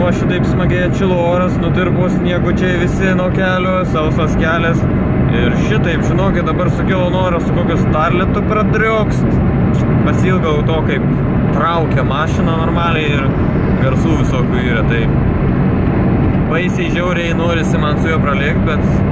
šitaip smagiai atšilo oras, nutirpo sniegučiai visi nuo kelio, sausas kelias. Ir šitaip, žinokit, dabar sukilo noras su kokiu starletu pradriokst. Pasilgau to, kaip traukia mašiną normaliai ir garsų visokių yra. Tai baisiai žiauriai norisi man su juo pralėkti,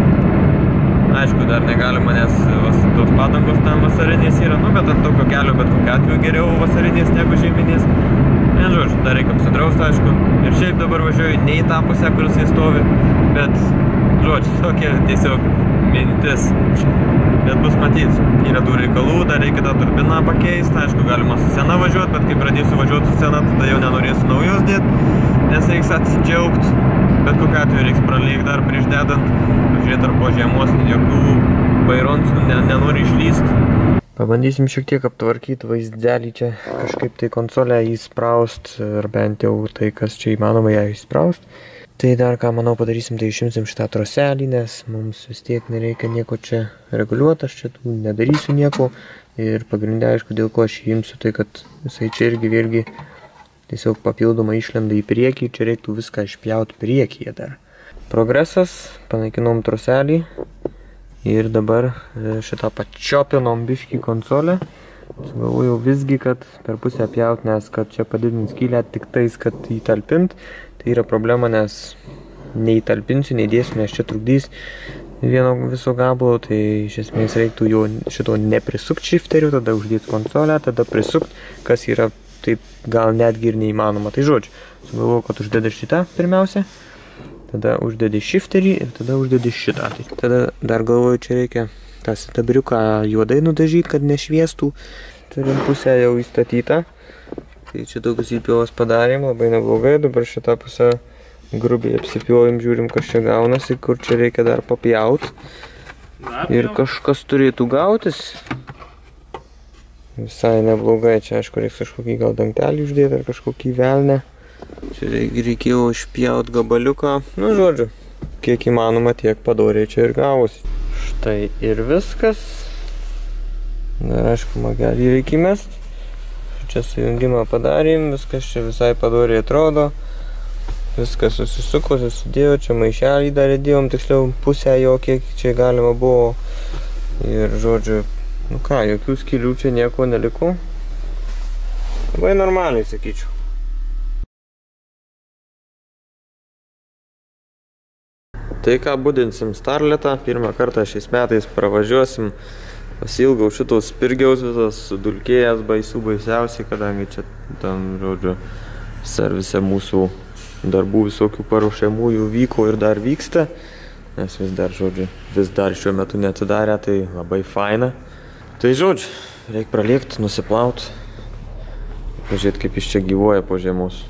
bet aišku, dar negalima, nes tos padangos tam vasarinės yra. Nu, bet ant tokio kelio, bet kokiu atveju geriau vasarinės negu žieminės. Vien žodžiu, dar reikia apsidrausti, aišku. Ir šiaip dabar važiuoju ne į tą pusę, kuris jis stovi, bet, žodžiu, tokia tiesiog mintis. Bet bus matyt, yra tų reikalų, dar reikia tą turbiną pakeisti. Aišku, galima su sena važiuoti, bet kai pradėsiu važiuoti su sena, tada jau nenorėsiu naujos dėti, nes reiks atsidžiaugti. Bet kokiu atveju reiks pralėkti dar prieš dedant, žiūrėti ar po žiemos jokių baironskų nenori išlysti. Pabandysim šiek tiek aptvarkyti vaizdelį čia, kažkaip tai konsolę įspraust, ar bent jau tai, kas čia įmanoma ją įspraust. Tai dar ką, manau, padarysim, tai išimsim šitą troselį, nes mums vis tiek nereikia nieko čia reguliuoti, aš čia nedarysiu nieko. Ir pagrindė, aišku, dėl ko aš įimsiu, tai kad visai čia irgi vėlgi tiesiog papildomai išlenda į priekį, čia reiktų viską išpjauti priekyje dar. Progresas, panaikinom troselį. Ir dabar šitą pačiopinom biškį konsolę. Sugalvojau visgi, kad per pusę apjaut, nes kad čia padidint skylę tik tais, kad įtalpint. Tai yra problema, nes neįtalpinsiu, neįdėsiu, nes čia trukdys vieno viso gabalo. Tai iš esmės reiktų jo šito neprisukti shifteriu, tada uždėti konsolę, tada prisukti, kas yra taip gal netgi ir neįmanoma. Tai žodžiu, sugalvojau, kad uždedi šitą pirmiausia. Tada uždedi shifterį ir tada uždedi šitą. Tada dar galvoju, čia reikia tą sidabriuką juodai nudažyti, kad nešviestų. Turim pusę jau įstatytą. Tai čia tokius įpjovas padarėm, labai neblogai. Dabar šitą pusę grubiai apsipjovim, žiūrim, kas čia gaunasi, kur čia reikia dar papjaut. Ir kažkas turėtų gautis. Visai neblogai. Čia, aišku, reiks kažkokį gal dangtelį uždėti ar kažkokį velnę. Čia reikėjo išpjaut gabaliuką, nu žodžiu, kiek įmanoma tiek padoriai čia ir gavosi. Štai ir viskas. Dar aišku, magelį reikia mest. Čia sujungimą padarėm, viskas čia visai padoriai atrodo. Viskas susisuko, susidėjo, čia maišelį dar įdėjom, tiksliau pusę jo, kiek čia galima buvo. Ir žodžiu, nu ką, jokių skylių čia nieko neliko. Labai normaliai, sakyčiau. Tai ką, budinsim starletą, pirmą kartą šiais metais pravažiuosim, pasilgau šitos spirgiaus visas sudulkėjęs baisiausiai, kadangi čia tam, žodžiu, servise mūsų darbų visokių paruošiamųjų vyko ir dar vyksta, nes vis dar, žodžiu, vis dar šiuo metu neatidarė, tai labai faina. Tai, žodžiu, reikia pralėkti, nusiplaut, pažiūrėti, kaip jis čia gyvuoja po žiemos.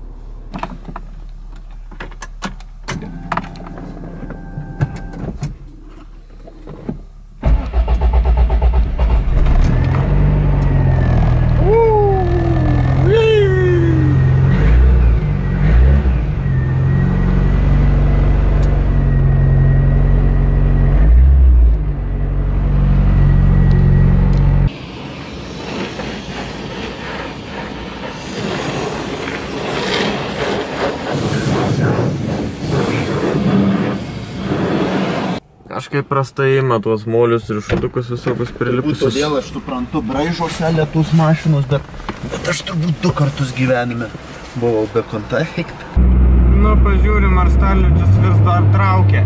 Kažkaip prastai ima tuos molius ir šutukus visokius prilipusius. Todėl aš suprantu, braižuose lietus mašinos, bet aš turbūt 2 kartus gyvenime buvau be kontaktų. Nu, pažiūrim, ar starličius vis dar traukia.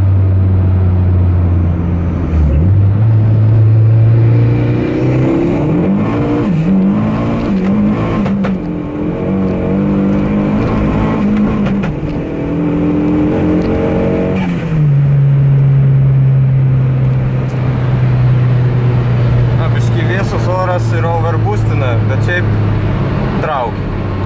Ir overboostina, bet šiaip traukia.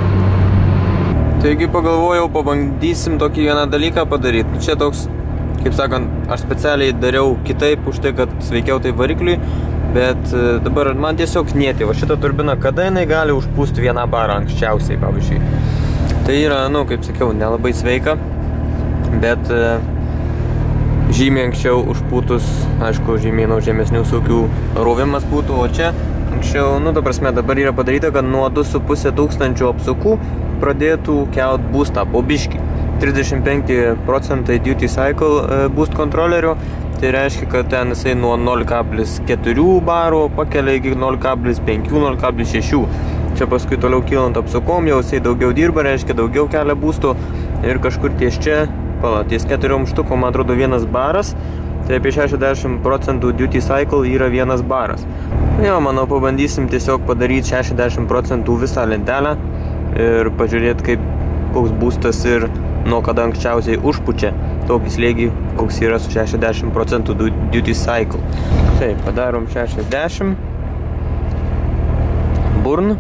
Taigi pagalvojau, pabandysim tokį vieną dalyką padaryti. Čia toks, kaip sakant, aš specialiai dariau kitaip už tai, kad sveikiau tai varikliui, bet dabar man tiesiog nėti. Va šitą turbiną, kada jinai gali užpūsti 1 barą anksčiausiai, pavyzdžiui. Tai yra, nu, kaip sakiau, nelabai sveika, bet žymiai anksčiau užpūtus, aišku, žymiai nuo žemesnių saukių rovimas būtų, o čia anksčiau, nu, ta prasme, dabar yra padaryta, kad nuo 2,5 tūkstančių apsukų pradėtų kelt boostą po biškį. 35% duty cycle boost kontrolerio, tai reiškia, kad ten jisai nuo 0,4 baro pakelia iki 0,5, 0,6. Čia paskui toliau kylant apsukom, jau jisai daugiau dirba, reiškia daugiau kelia boostų ir kažkur ties čia, ties 4 štukom, man atrodo, 1 baras, tai apie 60% duty cycle yra 1 baras. Jo, manau, pabandysim tiesiog padaryti 60% visą lentelę ir pažiūrėti, koks boostas ir nuo kada anksčiausiai užpučia tokį slėgį, koks yra su 60% duty cycle. Taip, padarom 60. Burn.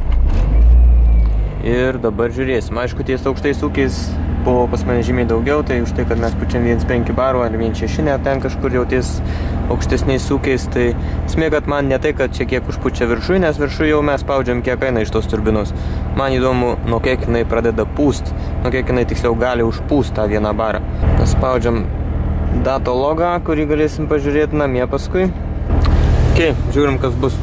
Ir dabar žiūrėsim. Aišku, ties aukštais ūkiais pas mane žymiai daugiau, tai už tai, kad mes pučiam 1,5 barų ar 1,6 net ten kažkur jau ties aukštesniais ūkiais, tai esmė, kad man ne tai, kad čia kiek užpučia viršui, nes viršui jau mes spaudžiam kiek eina iš tos turbinos. Man įdomu, nuo kiek jinai pradeda pūst, nuo kiek jinai tiksliau gali užpūst tą 1 barą. Paspaudžiam dato logą, kurį galėsim pažiūrėti namie paskui. Ok, žiūrim, kas bus.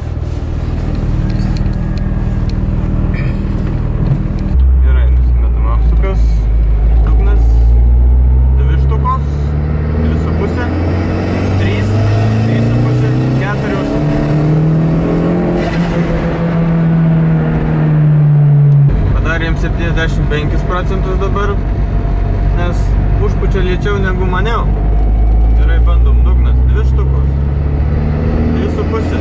Padarėm 75% dabar, nes užpučia lėčiau negu maniau. Gerai, bandom dugnas, 2 štukos, 3,5,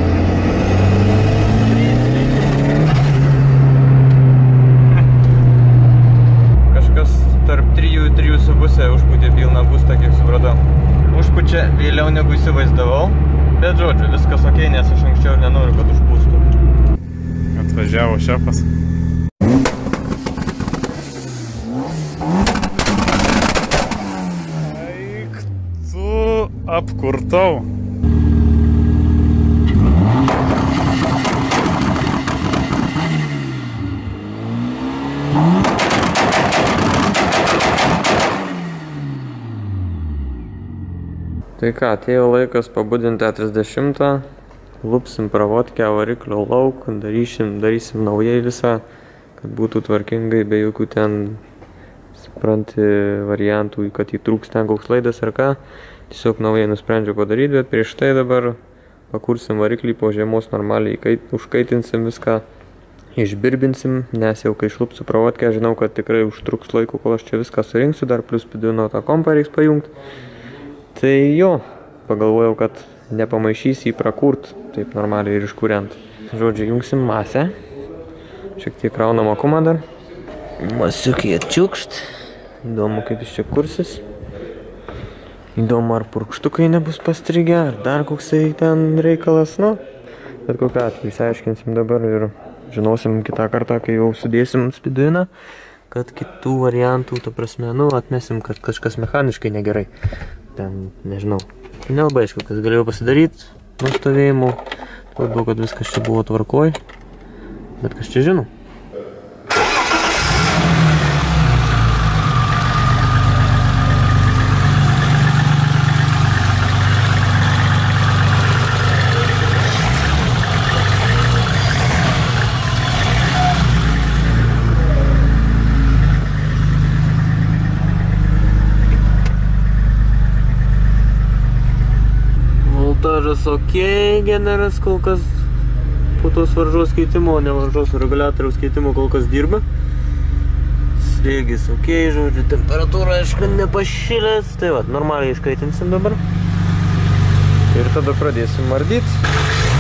3,5. Kažkas tarp 3 ir 3,5 užputė pilną boostą, kiek supratau. Užpučia vėliau negu įsivaizdavau, bet žodžiu, viskas ok, nes aš anksčiau nenoriu, kad užpūstų. Atvažiavo šefas. Apkurtau. Tai ką, atėjo laikas pabudinti 30, lupsim pravodkę variklio lauk, darysim naujai visą, kad būtų tvarkingai, be jokių ten, supranti, variantų, kad įtrūks ten koks laidas ar ką. Tiesiog naujai nusprendžiau padaryti, bet prieš tai dabar pakursim variklį po žiemos normaliai, užkaitinsim viską, išbirbinsim, nes jau kai šlupsiu pravodkę, žinau, kad tikrai užtruks laiko, kol aš čia viską surinksiu, dar plus piduino tą kompą reiks pajungti. Tai jo, pagalvojau, kad nepamaišys jį prakurt, taip normaliai ir iškuriant. Žodžiu, jungsim masę, šiek tiek raunam akumą dar. Masiukiai atčiukšt, įdomu, kaip iš čia kursis. Įdomu, ar purkštukai nebus pastrigę, ar dar koksai ten reikalas, nu. Bet kokią atveju išsiaiškinsim dabar ir žinosim kitą kartą, kai jau sudėsim spiduiną, kad kitų variantų, ta prasme, nu, atmesim, kad kažkas mechaniškai negerai. Ten, nežinau, nelabai aišku, kas galėjau pasidaryti nuo stovėjimų. Labiau, kad viskas čia buvo tvarkoj, bet kas čia žino. Voltažas ok, generas kol kas po tos varžos keitimo, ne varžos reguliatoriaus keitimo kol kas dirba. Slėgis ok, žodžiu, temperatūra aišku nepašilęs, tai va, normaliai iškaitinsim dabar. Ir tada pradėsim ardyti.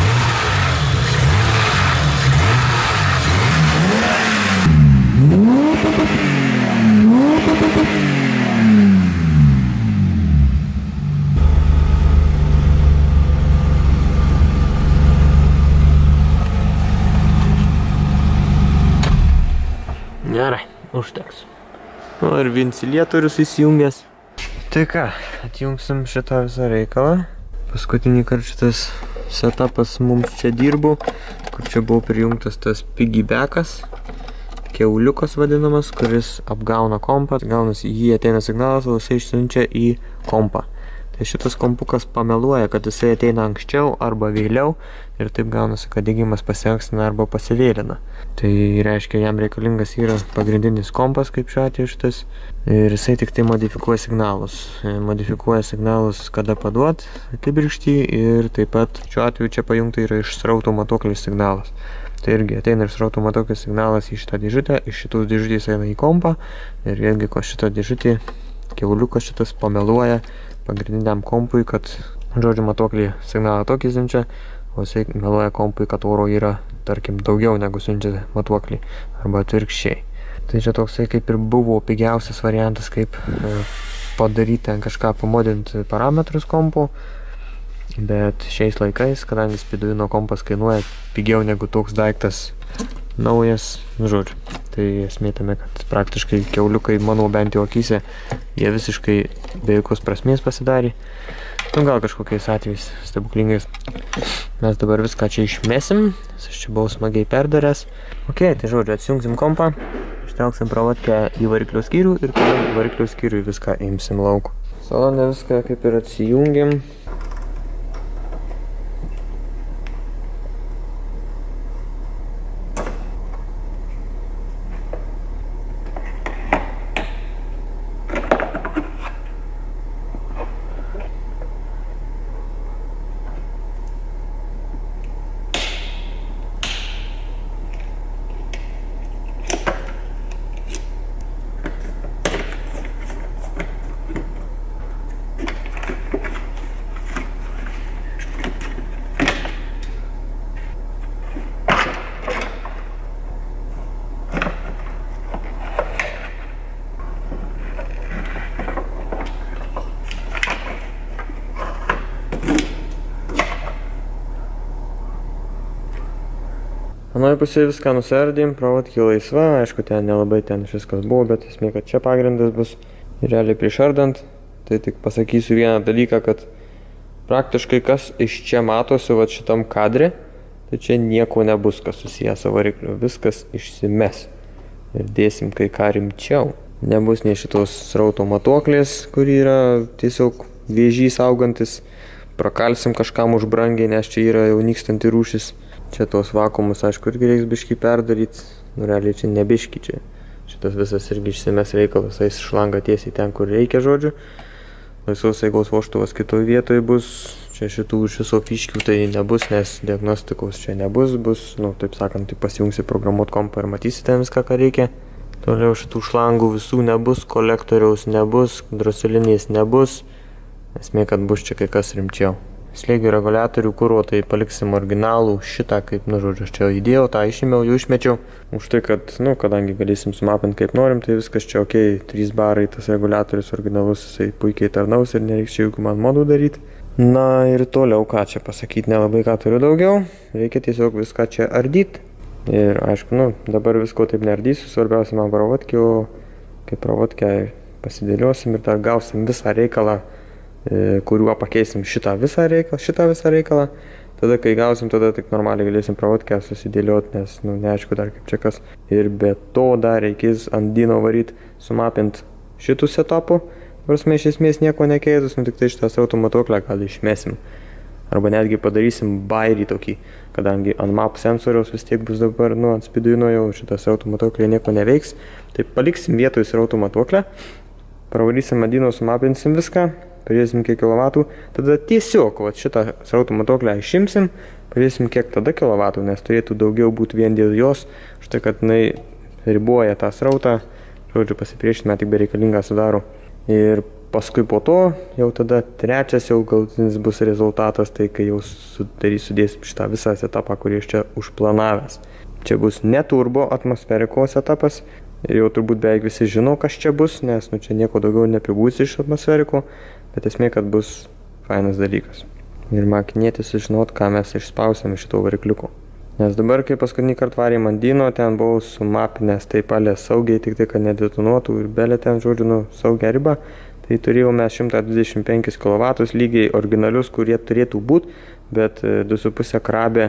Gerai, užteks. O ir ventiliatorius įsijungęs. Tai ką, atjungsim šitą visą reikalą. Paskutinį kartą šitas setupas mums čia dirbo, kur čia buvo prijungtas tas piggybackas, keuliukas vadinamas, kuris apgauna kompą, gaunasi jį ateina signalas, o jisai išsiunčia į kompą. Tai šitas kompukas pameluoja, kad jisai ateina anksčiau arba vėliau ir taip gaunasi, kad degimas pasiankstina arba pasivėlina. Tai reiškia, jam reikalingas yra pagrindinis kompas, kaip šiuo atveju šitas, ir jisai tik tai modifikuoja signalus. Modifikuoja signalus, kada paduot kibirkštį ir taip pat šiuo atveju čia pajungta yra iš srauto matuoklis signalas. Tai irgi ateina iš srauto matuoklis signalas į šitą dėžutę, iš šitos dėžutės eina į kompą ir vėlgi, ko šitą dėžutį, kiauliukas šitas pameluoja pagrindiniam kompui, kad, žodžiu, matuoklį signalą tokį siunčia, o jisai meluoja kompui, kad oro yra, tarkim, daugiau negu siunčia matuoklį, arba atvirkščiai. Tai čia toksai kaip ir buvo pigiausias variantas, kaip padaryti ten kažką, pamodinti parametrus kompų, bet šiais laikais, kadangi Speeduino kompas kainuoja pigiau negu toks daiktas naujas, žodžiu. Tai esmė tame, kad praktiškai kiauliukai, mano bent jau akyse, jie visiškai be jokios prasmės pasidarė. Nu, gal kažkokiais atvejais stebuklingais. Mes dabar viską čia išmesim, aš čia buvau smagiai perdaręs. Ok, tai žodžiu, atsijungsim kompą, ištrauksim pravatkę į variklio skyrių ir tada į variklio skyrių viską imsim lauk. Salone viską kaip ir atsijungiam. Anoje pusėje viską nusardėm, pravatki laisva, aišku, ten nelabai ten viskas buvo, bet esmė, kad čia pagrindas bus. Ir realiai prišardant, tai tik pasakysiu vieną dalyką, kad praktiškai kas iš čia matosi, va šitam kadre, tai čia nieko nebus, kas susiję su varikliu, viskas išsimes. Ir dėsim kai ką rimčiau. Nebus nei šitos srauto matuoklės, kuri yra tiesiog vėžys augantis, prakalsim kažkam už brangiai, nes čia yra jau nykstanti rūšis. Čia tos vakuumus, aišku, irgi reiks biškį perdaryti, nu realiai čia ne biškį čia. Šitas visas irgi išsimes reikalas, eis šlanga tiesiai ten, kur reikia, žodžiu. Laisvos eigos vožtuvas kitoje vietoje bus, čia šitų iš viso fiškių tai nebus, nes diagnostikos čia nebus, bus, nu taip sakant, tai pasijungsi programuot kompą ir matysite viską, ką reikia. Toliau šitų šlangų visų nebus, kolektoriaus nebus, droselinės nebus, esmė, kad bus čia kai kas rimčiau. Slėgių reguliatorių kuro, tai paliksim originalų šitą, kaip, nu, žodžiu, aš čia įdėjau, tą išėmiau, jau išmečiau. Už tai, kad, nu, kadangi galėsim sumapinti kaip norim, tai viskas čia ok, 3 barai, tas reguliatorius originalus, jisai puikiai tarnaus ir nereiks čia jokių man modų daryti. Na ir toliau, ką čia pasakyti, nelabai ką turiu daugiau, reikia tiesiog viską čia ardyti. Ir aišku, nu, dabar visko taip neardysiu, svarbiausia man pravatki, o kai pravatkę pasidėliosim ir dar gausim visą reikalą, kuriuo pakeisim šitą visą reikalą, tada kai gausim, tada tik normaliai galėsim pravatkę susidėlioti, nes, nu, neaišku dar kaip čia kas. Ir be to dar reikės ant Dino varyti, sumapinti šitų setupų, prasme iš esmės nieko nekeitus, nu tik tai šitą srauto matuoklę gal išmesim. Arba netgi padarysim bairį tokį, kadangi ant map sensoriaus vis tiek bus dabar, nu, ant Speeduino jau šitas srauto matuoklė nieko neveiks, tai paliksim vietoj srauto matuoklę, pravarysim ant Dino, sumapinsim viską, pažiūrėsim kiek kilovatų, tada tiesiog vat, šitą srauto matuoklę išimsim, pažiūrėsim kiek tada kilovatų, nes turėtų daugiau būti vien dėl jos, štai kad jinai riboja tą srautą, žodžiu pasipriešinimą tik bereikalingą sudaro. Ir paskui po to, jau tada trečias jau galutinis bus rezultatas, tai kai jau sudėsim šitą visą setupą, kurį aš čia užplanavęs. Čia bus ne turbo atmosferiko setupas, ir jau turbūt beveik visi žino, kas čia bus, nes nu, čia nieko daugiau nepribūsi iš atmosferiko, bet esmė, kad bus fainas dalykas. Ir makinėti sužinot, ką mes išspausėm iš šito varikliuko. Nes dabar, kai paskutinį kartą varėm ant Dino, ten buvau sumapinęs taip palė saugiai, tik tai, kad nedetonuotų ir belė ten, žodžiu, nu, saugia riba. Tai turėjome 125 kW lygiai originalius, kurie turėtų būti, bet 2,5 krabė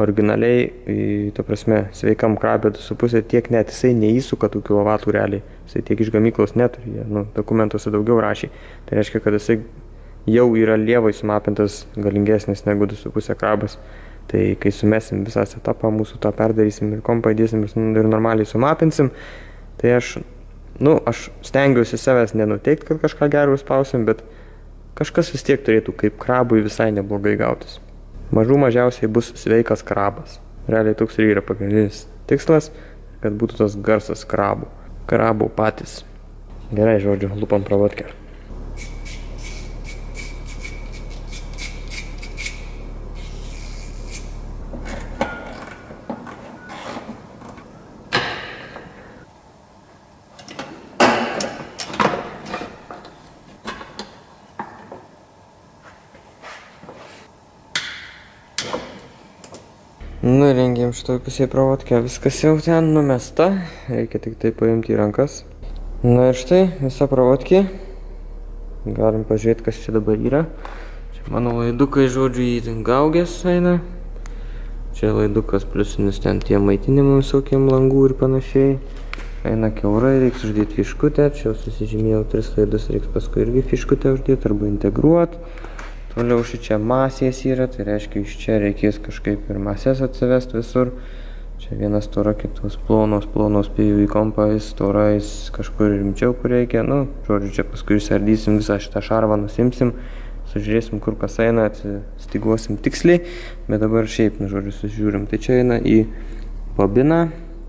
originaliai, ta prasme, sveikam krabė 2,5 tiek net jisai neįsuka tų kilovatų realiai. Jisai tiek iš gamyklos neturi, nu, dokumentuose daugiau rašė. Tai reiškia, kad jisai jau yra lievai sumapintas, galingesnis negu 2,5 krabas. Tai kai sumesim visą setupą, mūsų to perdarysim ir kompą įdėsim ir normaliai sumapinsim, tai aš stengiuosi savęs nenuteikti, kad kažką gero spausim, bet kažkas vis tiek turėtų kaip krabui visai neblogai gautis. Mažiausiai bus sveikas krabas. Realiai toks ir yra pagrindinis tikslas, kad būtų tas garsas krabų. Krabų patys. Gerai, žodžiu, lupam pravodkę. Rengėm šitoj pusėje pravodkę, viskas jau ten numesta, reikia tik tai paimti į rankas. Ir štai visa pravodkė, galim pažiūrėti, kas čia dabar yra. Čia mano laidukai, žodžiu, į gaugės eina. Čia laidukas pliusinis ten tie maitinimų visokiem langų ir panašiai. Eina kiaurai, reiks uždėti fiškutę, čia susižymėjau 3 laidus, reiks paskui irgi fiškutę uždėti arba integruoti. Toliau šičia masės yra, tai reiškia iš čia reikės kažkaip ir masės atsivesti visur. Čia vienas stora, kitos plonos pėjų į kompą, jis storais kažkur rimčiau, kur reikia. Žodžiu, čia paskui išsardysim visą šitą šarvą, nusimsim, sužiūrėsim, kur kas eina, atsistiguosim tiksliai, bet dabar šiaip, žodžiu, sužiūrim. Tai čia eina į bobiną,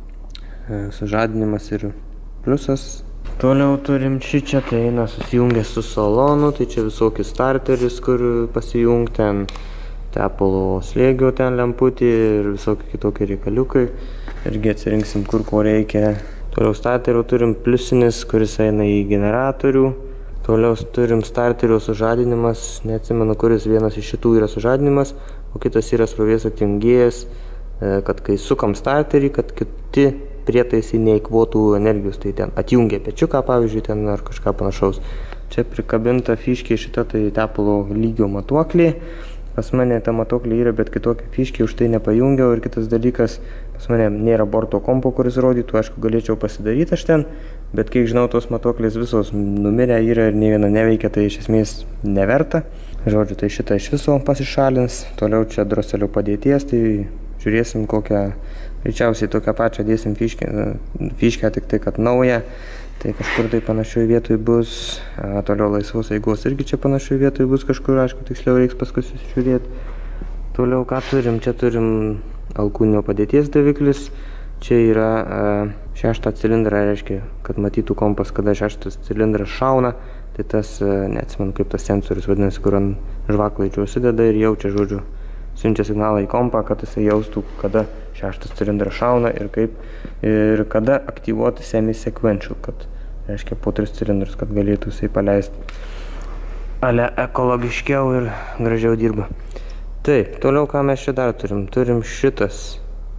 sužadinimas ir pliusas. Toliau turim šičia, tai eina susijungęs su salonu, tai čia visokis starteris, kur pasijungt, ten tepalo slėgio ten lemputį ir visokie kitokie reikaliukai. Irgi atsirinksim, kur ko reikia. Toliau starterio turim pliusinis, kuris eina į generatorių. Toliau turim starterio sužadinimas, neatsimenu, kuris vienas iš šitų yra sužadinimas, o kitas yra srovės atjungėjas, kad kai sukam starterį, kad kiti prietaisai neįkvotų energijos, tai ten atjungia pečiuką, pavyzdžiui, ten ar kažką panašaus. Čia prikabinta fiškė šita, tai tepalo lygio matuoklė. Pas mane ta matuoklė yra, bet kitokia fiškė už tai nepajungiau. Ir kitas dalykas, pas mane nėra borto kompo, kuris rodytų, aišku, galėčiau pasidaryti aš ten, bet kiek žinau, tos matuoklės visos numirę yra ir ne viena neveikia, tai iš esmės neverta. Žodžiu, tai šitą iš viso pasišalins. Toliau čia droselio padėties, tai žiūrėsim kokią. Greičiausiai tokią pačią dėsim fiškę, tik tai, kad nauja. Tai kažkur tai panašioj vietoj bus. Toliau laisvos eigos irgi čia panašioj vietoj bus kažkur, aišku, tiksliau reiks paskui susižiūrėti. Toliau ką turim? Čia turim alkūnio padėties daviklis. Čia yra 6 cilindrą, reiškia, kad matytų kompas, kada 6 cilindras šauna. Tai tas, neatsimenu kaip tas sensorius vadinasi, kur ant žvaklaidžio užsideda ir jaučia, žodžiu, siunčia signalą į kompą, kad jisai jaustų, kada 6 cilindras šauna ir kada aktyvuoti semi-sequential, kad reiškia po 3 cilindrus, kad galėtų jisai paleisti ale ekologiškiau ir gražiau dirba. Taip, toliau ką mes čia dar turim? Turim šitas.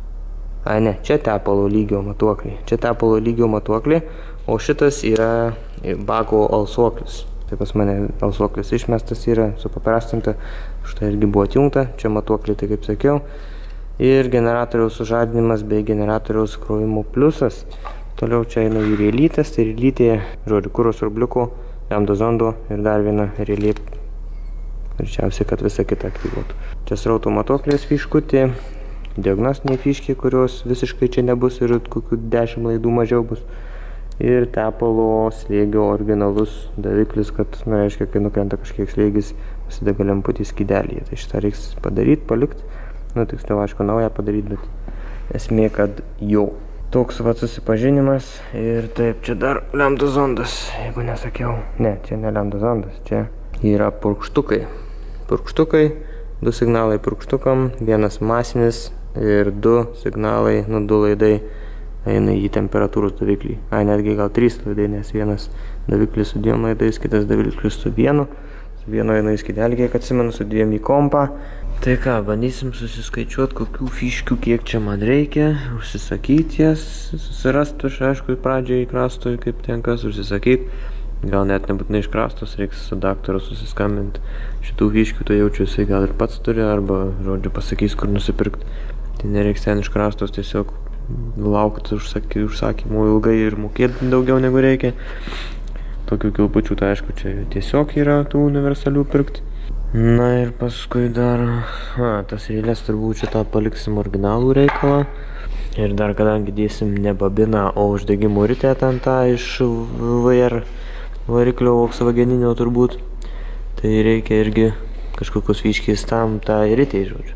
Čia tepalo lygio matuoklė. Čia tepalo lygio matuoklė, o šitas yra bako alsuoklis. Tai pas mane alsuoklis išmestas yra, supaprastinta, štai irgi buvo atjungta, čia matuoklė, tai kaip sakiau. Ir generatoriaus sužadinimas bei generatoriaus krovimo pliusas. Toliau čia eina į rėlytės, tai rėlytėje, žodžiu, kuro siurbliuko, lambda zondo ir dar viena rėlė, greičiausiai, kad visą kitą aktyvuotų. Čia srauto matuoklės fiškutė, diagnostiniai fiškiai, kurios visiškai čia nebus ir kokių 10 laidų mažiau bus. Ir tepalo slėgio originalus daviklis, kad, reiškia, kai nukrenta kažkiek slėgis, pasidega lemputį skydelyje. Tai šitą reiks padaryti, palikti. Tiksliau, aišku, naują padaryti, bet esmė, kad jau. Toks susipažinimas ir taip, čia dar lambda zondas, jeigu nesakiau. Ne, čia ne lambda zondas, čia yra purkštukai. Purkštukai, 2 signalai purkštukam, vienas masinis ir 2 signalai, 2 laidai eina į temperatūros daviklį. Netgi gal 3 laidai, nes vienas daviklis su 2 laidais, kitas daviklis su 1. Su 1 eina į skydelį, kiek atsimenu, su 2 į kompą. Tai ką, bandysim susiskaičiuoti, kokių fiškių kiek čia man reikia, užsisakyti jas, susirasti, aišku, pradžiai į krastoj, kaip ten kas užsisakyti. Gal net nebūtinai iš krastos, reiks su daktaru susiskambinti. Šitų fiškių tai jaučiu, jisai gal ir pats turi, arba, žodžiu, pasakys, kur nusipirkti. Tai nereiks ten iš krastos tiesiog laukti užsakymų ilgai ir mokėti daugiau negu reikia. tokių kilpučių, tai aišku, čia tiesiog yra tų universalių pirkti. Na ir paskui dar, tas eilės turbūt šitą paliksim originalų reikalą. Ir dar kadangi dėsim ne babiną, o uždegimų ritę ten tą iš VR variklio volkswageninio turbūt. Tai reikia irgi kažkokios vyškės tam tą ritę, žodžiu.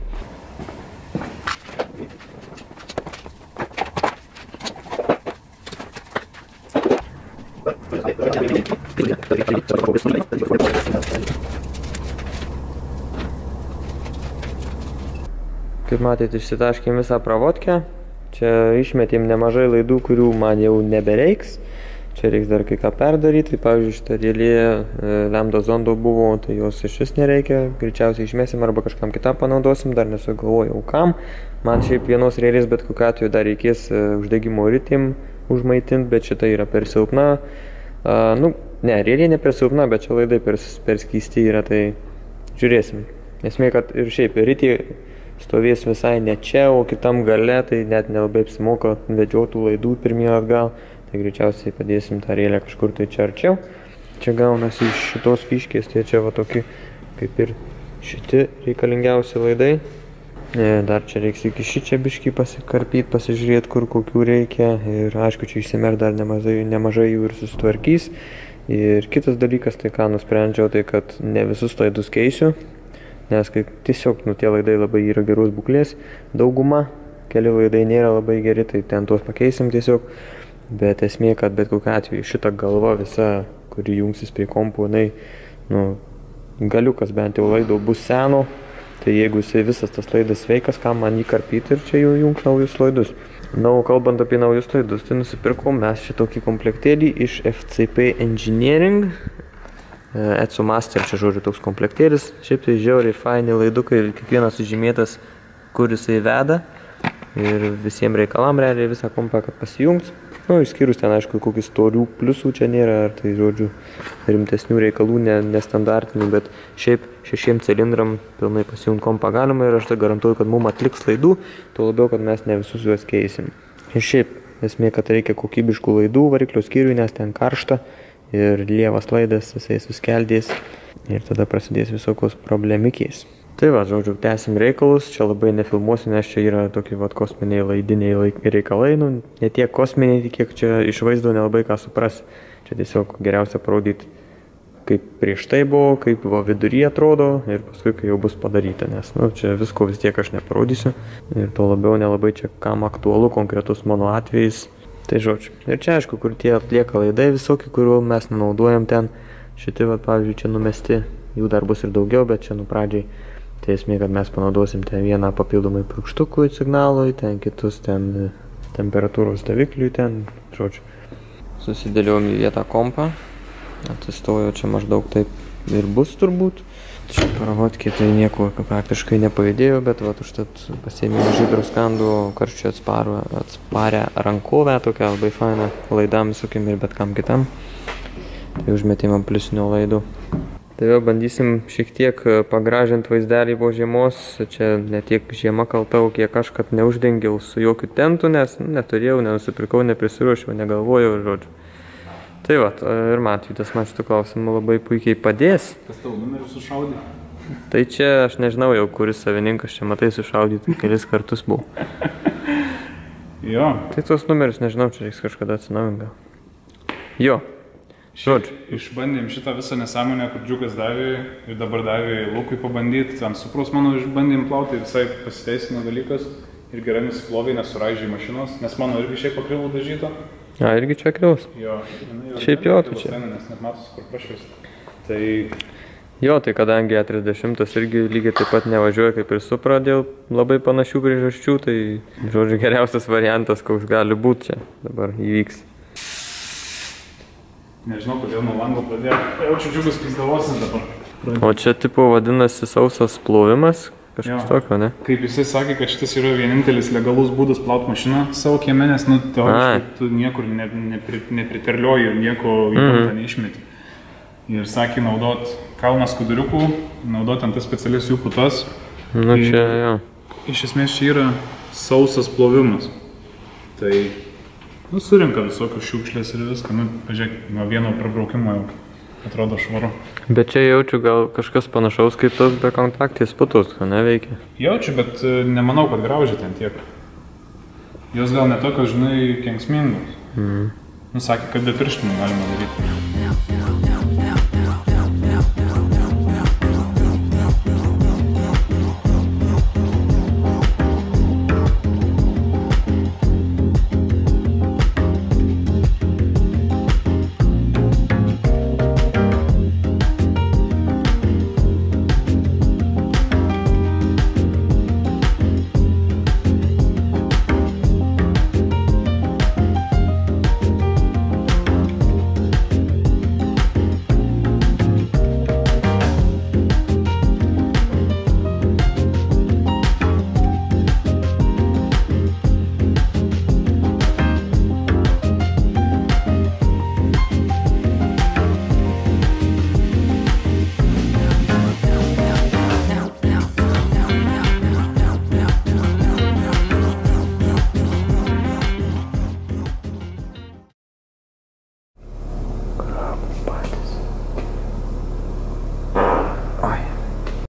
Kaip matėte, išsitaškėm visą pravodkę. Čia išmetėm nemažai laidų, kurių man jau nebereiks. Čia reiks dar kai ką perdaryti. Tai pavyzdžiui, šitą dėlį lambda zondo buvo, tai jos iš vis nereikia. Greičiausiai išmesim arba kažkam kitam panaudosim, dar nesugalvojau kam. Man šiaip vienos rėlės bet kokiu atveju dar reikės uždegimo ritėm užmaitinti, bet šita yra per silpna. Ne, rėlė ne per silpna, bet čia laidai per skysti yra, tai žiūrėsim. Esmė, kad ir šiaip ritė stovės visai ne čia, o kitam gale, tai net nelabai apsimoka vedžiotų laidų pirmyn atgal. Tai greičiausiai padėsim tą rėlę kažkur tai čia arčiau. Čia gaunasi iš šitos fiškės, tai čia va tokie kaip ir šiti reikalingiausi laidai. Dar čia reiks iki šičia biškį pasikarpyti, pasižiūrėti, kur kokių reikia. Ir aišku, čia išsimer dar nemažai jų ir susitvarkys. Ir kitas dalykas, tai ką nusprendžiau, tai kad ne visus laidus keisiu. Nes kaip tiesiog, tie laidai labai yra geros būklės. Dauguma, keli laidai nėra labai geri, tai ten tuos pakeisim tiesiog. Bet esmė, kad bet kokiu atveju šita galva visa, kuri jungsis prie kompų, galiukas bent jau laido bus seno. Tai jeigu jisai visas tas laidas sveikas, kam man jį karpyti ir čia jau jungt naujus laidus. Na, o kalbant apie naujus laidus, tai nusipirkom mes šitokį komplektėlį iš FCP Engineering. Etsu Master, čia žodžiu toks komplektėlis. Šiaip tai žiauriai faini laidukai ir kiekvienas sužymėtas, kur jisai veda. Ir visiems reikalam realiai visą kompą, kad pasijungs. Išskyrus ten, aišku, kokį storių pliusų čia nėra, ar tai, žodžiu, rimtesnių reikalų, nestandartinių, bet šiaip 6 cilindram pilnai pasijungt kompą galima ir aš tai garantuoju, kad mums atliks laidų, tuo labiau, kad mes ne visus juos keisim. Ir šiaip, esmė, kad reikia kokybiškų laidų variklio skyriui, nes ten karšta ir lievas laidas, jisai suskeldės ir tada prasidės visokios problemikės. Tai va, žodžiu, tęsim reikalus, čia labai nefilmuosiu, nes čia yra tokie kosminiai laidiniai reikalai, ne tiek kosminiai, kiek čia iš vaizdo nelabai ką supras. Čia tiesiog geriausia parodyti, kaip prieš tai buvo, kaip vidury atrodo ir paskui, kai jau bus padaryta, nes čia visko vis tiek aš neparodysiu ir to labiau nelabai čia kam aktualu konkretus mano atvejais. Tai žodžiu, ir čia aišku, kur tie atlieka laidai visokie, kuriuo mes nenaudojam ten, šitie, pavyzdžiui, čia numesti, jų dar bus ir daugiau, bet čia pradžiai. Tai esmė, kad mes panaudosim ten vieną papildomai purkštukų signalui, ten kitus ten temperatūros davikliui ten, žodžiu. Susidėliojom į vietą kompą, atsistojo čia maždaug taip ir bus turbūt. Čia pravodkė tai nieko praktiškai nepajudėjo, bet užtat pasiėmėm žydro skandų karščio atsparę rankovę, tokią labai fainą laidam visokiam ir bet kam kitam. Tai užmetėm ant pliusinio laidų. Tai vėl bandysim šiek tiek pagražinti vaizdelį po žiemos. Čia ne tiek žiema kaltau, kiek aš, kad neuždengiau su jokiu tentu, nes neturėjau, nenusipirkau, neprisiruošiau, negalvojau, žodžiu. Tai va, ir Matvydas man šitų klausimų labai puikiai padės. Kas tavo numerį sušaudė? Tai čia aš nežinau jau, kuris savininkas čia matai sušaudyti, kelis kartus buvo. Jo. Tai tos numerius nežinau, čia reiks kažkada atsinaujinti. Jo. Žodžiu. Išbandėm šitą visą nesąmonę, kur Džiukas davė ir dabar davė Lukui pabandyti. Ten supros mano išbandėm plauti, visai pasiteisino dalykas ir gerai nusiplovė, nesuraižė mašinos, nes mano irgi šiaip akrilų dažyta. Irgi čia akrilas? Jo. Šiaip jo, tu čia. Nes net matos, kur prašvis. Tai... Jo, tai kadangi A30 irgi lygiai taip pat nevažiuoja kaip ir Supra dėl labai panašių priežasčių, tai žodžiu geriausias variantas, koks gali būti čia dabar įvyks. Nežinau, kodėl nuo lango pradėjo. Jaučiu Džiugas pizdavosis dabar. O čia tipo vadinasi sausas plovimas, kažkas tokio, ne? Kaip jisai sakė, kad šitas yra vienintelis legalus būdas plauti mašiną savo kieme, nes teoriškai tu niekur nepriterlioji, nieko įtamtą neišmeti. Ir sakė naudot kalną skuduriukų, naudot ant tas specialias jų putas. Čia jo. Iš esmės čia yra sausas plovimas. Tai Nu, surinka visokius šiukšlės ir viską, nu, pažiūrėk, nuo vieno prabraukimo jau atrodo švaru. Bet čia jaučiu gal kažkas panašaus kaip tos bekontaktės putos, ko neveikia. Jaučiu, bet nemanau, kad graužia ten tiek. Jos gal netokios, žinai, kenksmingos. Nu, sakė, kad be pirštinų galima daryti.